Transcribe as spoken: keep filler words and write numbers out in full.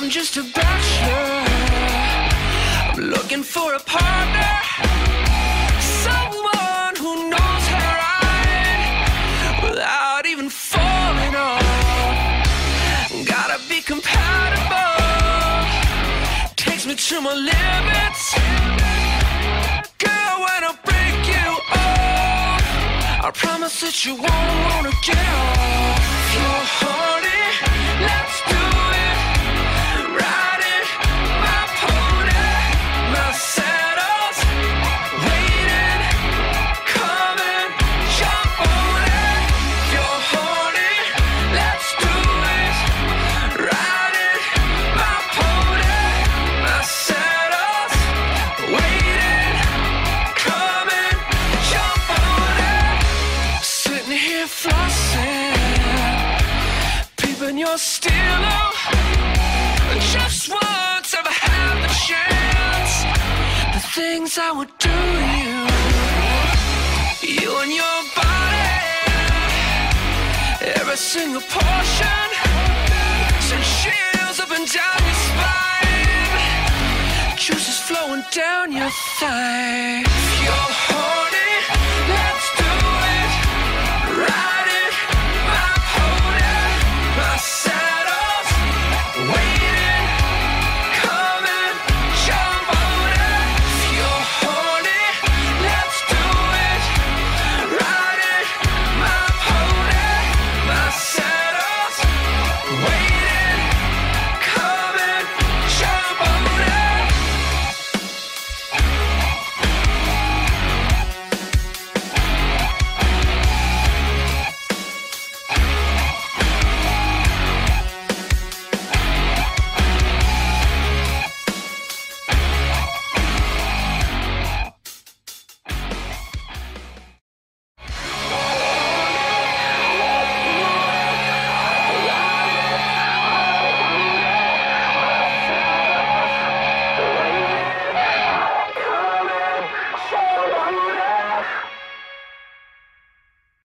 I'm just a bachelor. I'm looking for a partner, someone who knows how to ride without even falling off. Gotta be compatible, takes me to my limits. Girl, when I break you off, I promise that you won't wanna get off. You're horny, let's do it. Ride it, my pony, my saddle's waiting. Come and jump on it. You're horny, let's do it. Ride it, my pony, my saddle's waiting. Come and jump on it. Sitting here flossing, peeping your stilo. Just once ever had the chance, the things I would do to you, you and your body, every single portion sends chills up and down your spine, juices flowing down your thigh. You're horny, let's do it. Ride it, my pony, my saddle's waiting. Come and jump on it. You're horny, let's do it. Ride it, my pony, my saddle's waiting.